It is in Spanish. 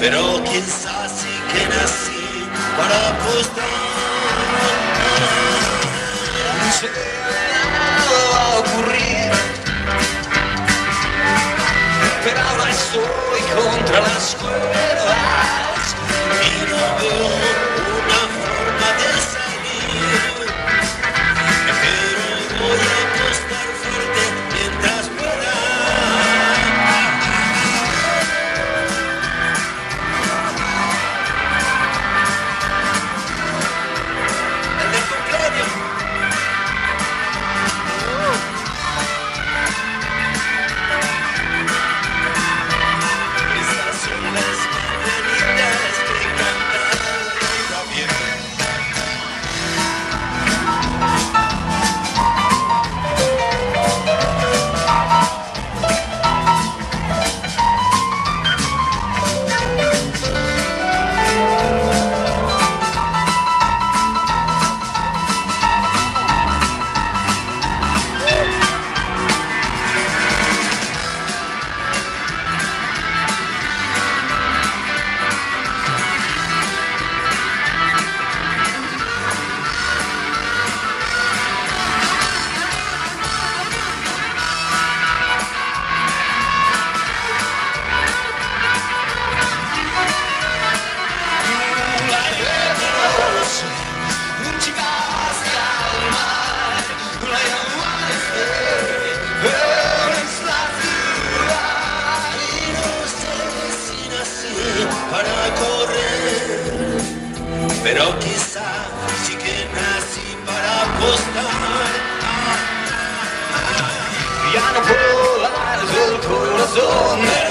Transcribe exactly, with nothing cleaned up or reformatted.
pero quizás sí que nací para apostar. No sé nada va a ocurrir, pero ahora estoy contra las cuerdas y no veo una forma de salir, pero voy a apostar fuerte mientras pueda. El del cumpleaños. Estas son las mañanitas que cantaba el Javier. Para correr, pero quizá sí que nací para apostar. Ya no puedo dar el corazón.